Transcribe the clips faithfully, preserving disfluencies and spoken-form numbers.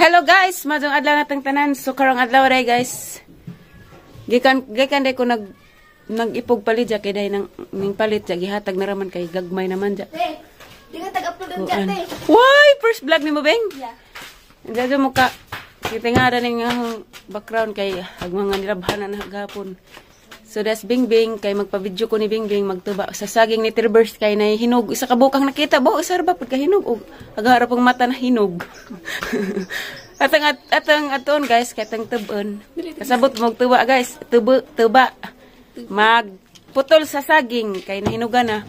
Hello guys, madong adlaw natang tanan. So karong adlaw ray guys. Gikan gikan day ko nag nag-ipog palit ja kay day nang ning palit ja gihatag na raman kay gagmay naman ja. Te, di ka tag-upload ang chat eh. Why first vlog nimo beng? Yeah. Dadyo mo ka kita nga da ning background kay agmanga nilabhanan na gapon. So that's Bing Bing kay magpa-video ko ni Bing Bing magtuba sa saging ni Tirburst kay nay hinog isa ka bukang nakita bo isa ra ba pagka hinog og agara pang mata na hinog. atang at, atang aton guys kay tang tubon. Kasabot mo tuba guys, tubo tuba. Magputol sa saging kay nahinugan na.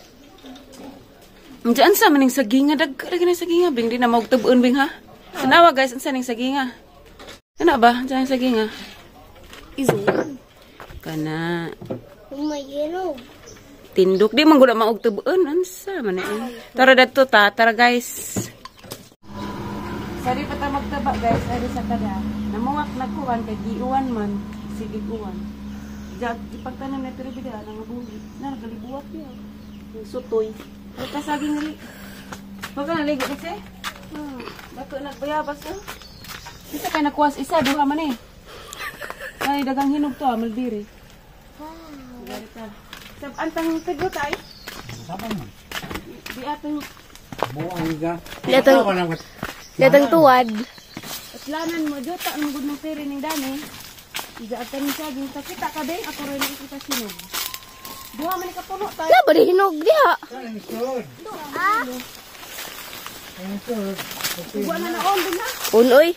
Diyan sa maning saging nga dag dag ni saging Bing di na mag tubon Bing ha. Sanawa guys unsa ning saging nga? Ano ba? Diyan saging nga. Izo. Kana Oh my god. tinduk di man gud maog tubuon unsa man eh. Tara dadto ta, tara guys. Sari pa ta magtaba guys, ari sa kada. Namuwak na kuwan kay giuwan man, sige uwan. Jag ipagtanan na tiri bida nang buli. Na nagalibuwat niya. Yung sutoy. Ay kasaging ngali. Baka naligo kasi. Hmm, bato nagbayabas ko. Isa kay nakuwas isa duha man eh. Ay, dagang hinog to, malbiri. Wow. Sab antang pedro tay. Saban man. Di atang Buang ga. Di atang Di atang tuwad. aslanan mo jota ang gud ng pere ning dani. Di atang saging ta kita ka beng ako rin kita sinog. Duha man ka puno tay. La ba di hinog diha? Ah. Buwa na na on din na. Unoy.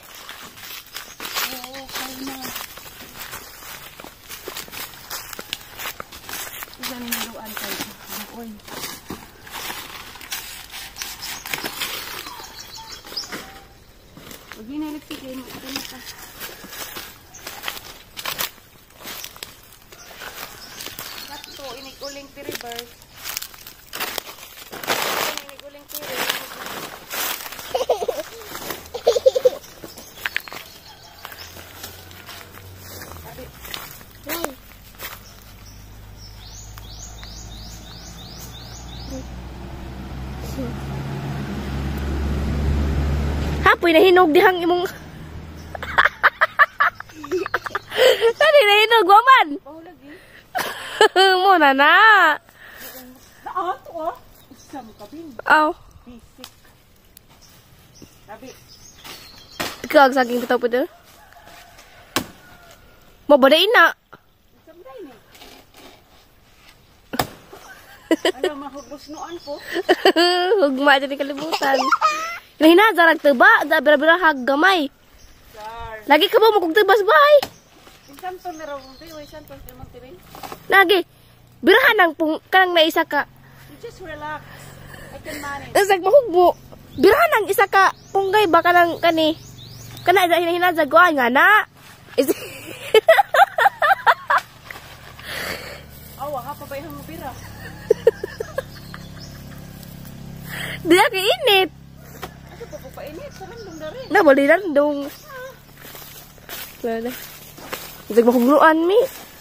Uling tiribers. Ini uling tiri. Hapoy na hinog dihang imong. Kani na hinog waman. Mo na na. Ah, to oh. Isam ka bin. Aw. Bisik. Tabi. Ikaw ang saging bitaw po doon. Mo ba na ina? Isam day ni. Ano mahubos noan po? Hugma dyan kalibutan. Nahinadza nagtuba, zabira-bira haggamay. Lagi ka ba magkugtubas bay? Santo na raw mong tiyo, santo na mong tiyo. Lagi. Birahan ang pung kanang naisa ka. You just relax. I can manage. Nasag mahugmo. Birahan ang isa ka punggay ba kanang kani. Kana ida hinahinadza ko nga na. Awa, hapa ba ihang bira? Di ka init. Ano pa pa init? Sa landong na rin. Na bali landong. Wala. Nasag mahugluan mi.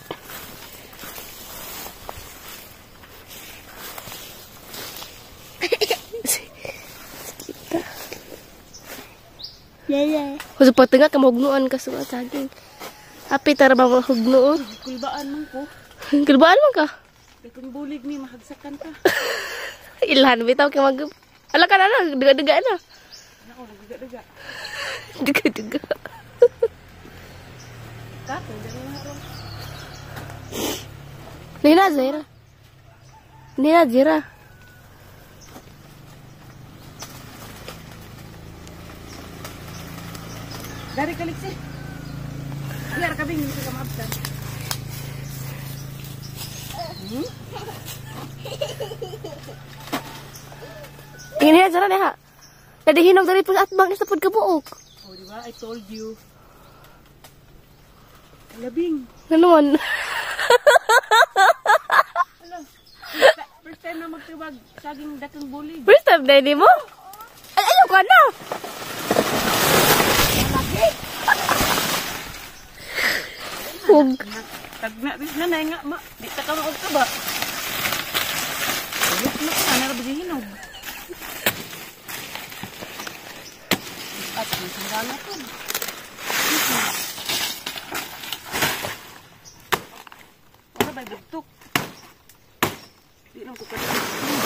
Yaya. Huwag pa tengah ka mahugnuan ka sa saging. Api tara ba mahugnuon? Kulbaan man ko. Kulbaan man ka? Kung bulig ni, mahagsakan ka. Ilhan, bitaw ka mag... Ala ka na na, duga-duga na. Ako, nagduga-duga. Duga-duga. Kato, dyan na rin. Nina, Zera. Nina, Zera. Dari kaliksi. Biar ka bing, hindi ka maabsan. Hmm? Ingin niya, Zera niya. Nadihinog dari pun atbang isa pud kabuok. Oh, di ba? I told you. Labing. Ganon. Hello. First time na magtiwag saging dakang bulig. First time na mo? Ay, ayaw ka na. Hug. Tagna, bis na na nga, ma. Di ta ka maog ka ba? Ayos na ka, narabagay hinog. At Sandala ko. Ano ba bugtok? Di lang ko kasi.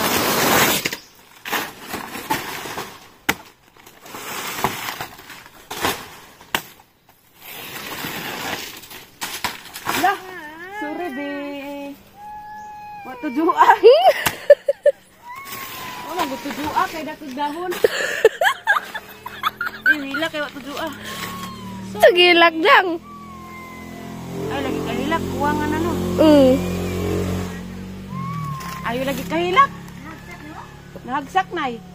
Lah, sorry be. What to do ah? Wala mo to do ah kay dakog dahon. Eh, wila kay what to do ah. Sagilak lang. Ay lagi kahilak kuwangan ano. Mm. Ayo lagi kahilak. Nahagsak na eh.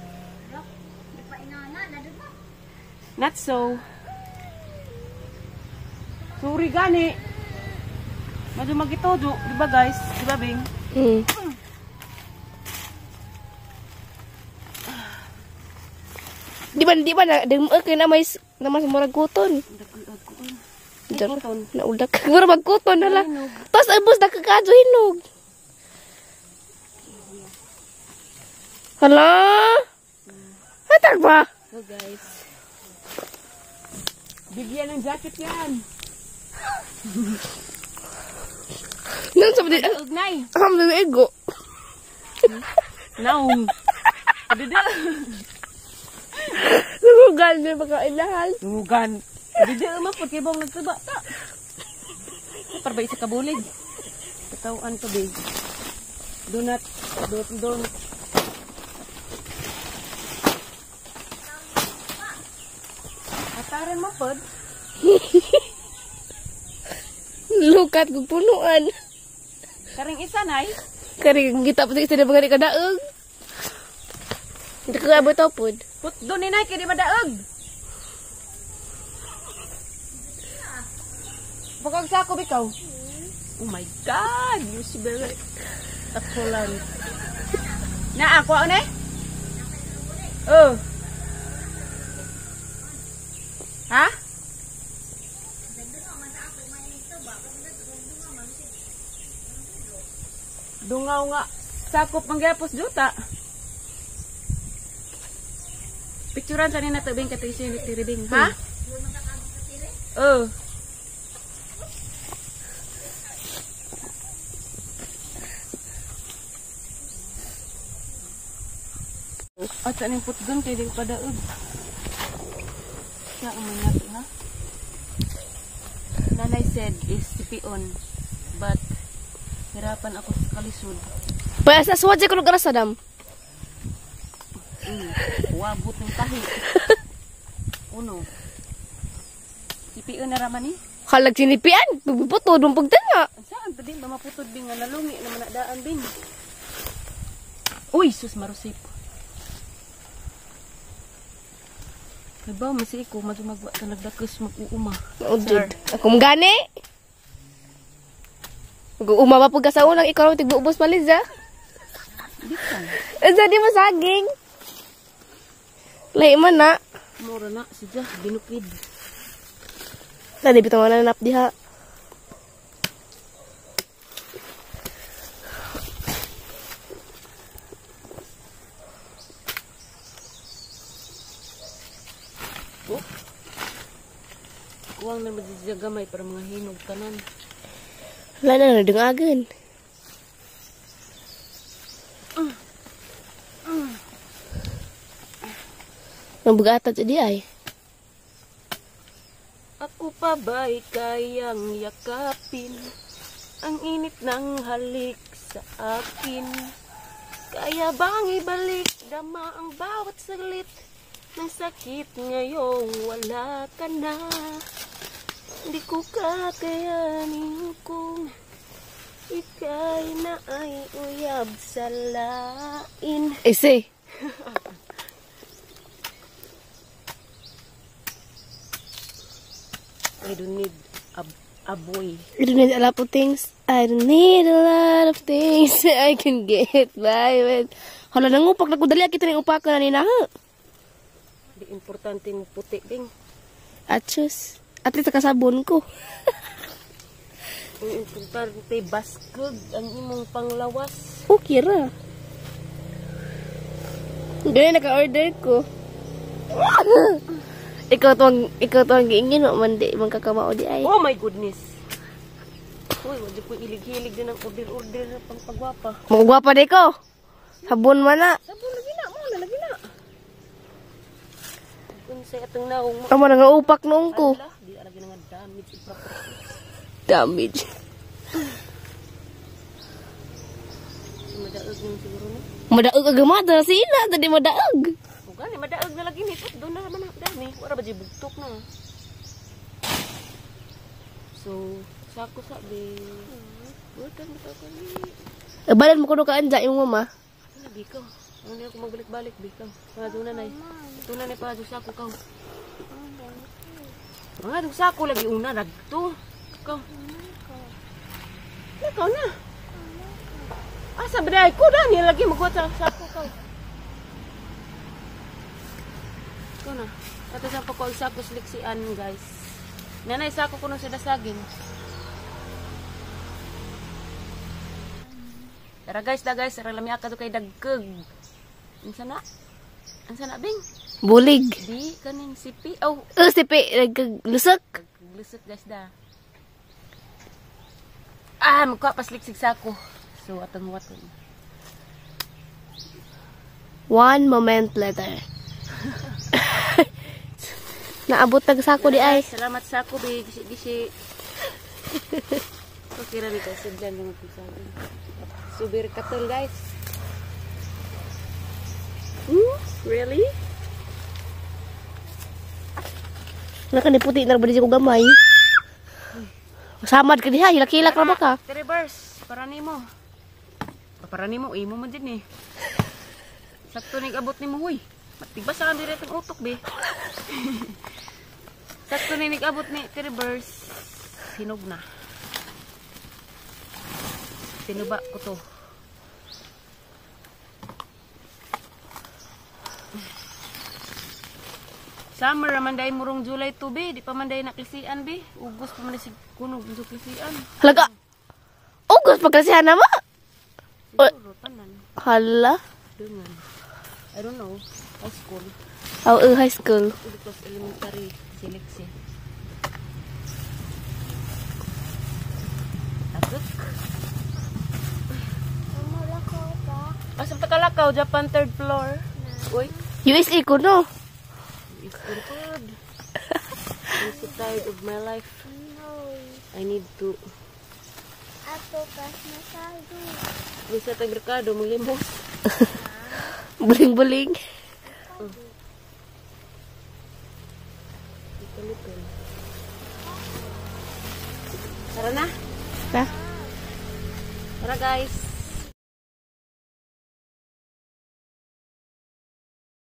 Not so. Sorry gani. Medyo magitodo, di ba guys? Di ba Bing? Mm. Di ba, di ba, na, di ba, kaya na may, na mas murag kuton. Diyan, naulag ka. Mura magkuton, hala. Tapos, abos, nakakadyo, hinog. Hala? Hatag ba? So guys. Bigyan ng jacket yan. Nang sabi din, Ugnay. akam na ego. Naong. Dida. Nungugan na pagkailahal. Tungugan. Dida man po kibong nagtuba ta. Parbay sa kabulig. Katawan to big. Do not don't don't. Ataran mo pod. Lukat kong punuan. Karing isa nay. Karing kita pa sa mga kadaog. Hindi ka abot pod. Put do ni nay kay di madaog. Bakag sa ako bitaw. Oh my god, you see very takulan. Na ako ano eh? Oh. Ha? Dungaw nga sakop mangyapos juta. Picturean sa nina tabing katisi ni tiribing, ha? Oh. At saan yung putgun kaya di ko padaog. Kaya umangat, ha? Nanay said is sipion, but hirapan ako sa kalisod. Pa sa suwadya ko lugar sa dam. Mm, wabot ng tahi. Uno. Sipion na raman ni. Kalag sinipian, puputo dum pagtanga. Saan pa din ba maputod din nga nalungi na manadaan din. Uy, sus marusip. Kaya ba, masih ko, magmagwa ka nagdakas mag-uuma. Maudid. Ako gani. Mag-uuma pa pagka sa unang ikaw tigbuubos palis ha. Di ka. Asa di mo saging. Lahi man na. Mura na, siya, binukid. Tadi bitaw na nanap diha. Kuwang na magjagamay para mga hinog tanan. Wala na nadungagan. Mm. Mm. Nabugatan sa di ay. Ako pa ba'y kayang yakapin ang init ng halik sa akin? Kaya bang ibalik dama ang bawat saglit ng sakit ngayong wala ka na? Hindi ko kakayanin kung ika'y na ay uyab sa lain. Ese. I don't need a, a boy. I don't need a lot of things. I don't need a lot of things I can get by with. Hala, nangupak na ko dali. Kita na upakan na nina. Di importante mo puti ding. Achos. At least kasabon ko. Ang importante baskog ang imong panglawas. Okay ra. Ganyan naka-order ko. ikaw tuwang, ikaw tuwang giingin, wa man di, man kakamao di ay. Oh my goodness. Uy, wala ko ilig-hilig din ang order-order na pang pagwapa. Magwapa di ko. Sabon man na. Sabon, lagi na. Mo, lagi na. Kung sa atong naong mo. Amo na nga upak noong ko. Ala, di alagi na nga damage. Improper. Damage. Madaog nyung siguro na. Madaog agamada sila, tadi madaog. O gani, madaog na lagi ni. Doon na naman ang dami. Wala ba di bugtok na. So, sako sabi. Bukan mo ka ni. Balan mo kuno ka anja yung mama. Lagi ka. Hindi ako magbalik-balik, bikaw. Mga dunanay. Dunanay pa, doon sako ka. Mga doon sako lagi una, nagto. Ikaw. Ikaw na. Ah, sabi na, ko na, niya lagi magkuha sa sako ka. Ikaw na. Ito sa pa ko ang sako sliksian, guys. Nanay, sako ko nung sinasaging. Tara guys, da guys, tara lamya ka to kay dagkeg. Unsa na? Unsa na bing? Bulig. Di kaning sipi. Oh, Uh, sipi, naglusok. lusot guys da. Ah, magkuha pa sliksig sako. So atong waton. One moment later. Naabot tag sako di ay. Salamat sako bi, gisi-gisi. Okay ra ni kasi diyan lang ako sa akin. Subir katol guys. Hmm? Really? Wala ka ni puti na ba di ko gamay. Samad ka diha, hilak-hilak ra ba ka? Reverse, para nimo. Para nimo, imo man din eh. Sakto ning abot nimo huy. Matibas sa dire tong utok be. Sakto ning abot ni reverse. Hinog na. Tinuba ko to. Summer man day murong July two be, di pa man day naklisian be. Ugos pa man sig kuno sa klisian. Halaga. Ugos pagkasihan na ma. Siguro tanan. Hala. Dungan. I don't know. High school. Oh, uh, high school. Uli plus elementary seleksi. Asuk. Asam takalakaw, Japan third floor. Uy. U S A ko no. It's good food. I'm so tired of my life. I need to. Ako kas masado. Bisa tag merkado manglimos. Buling-buling. Ito-ito. Tara na. Na. Tara guys.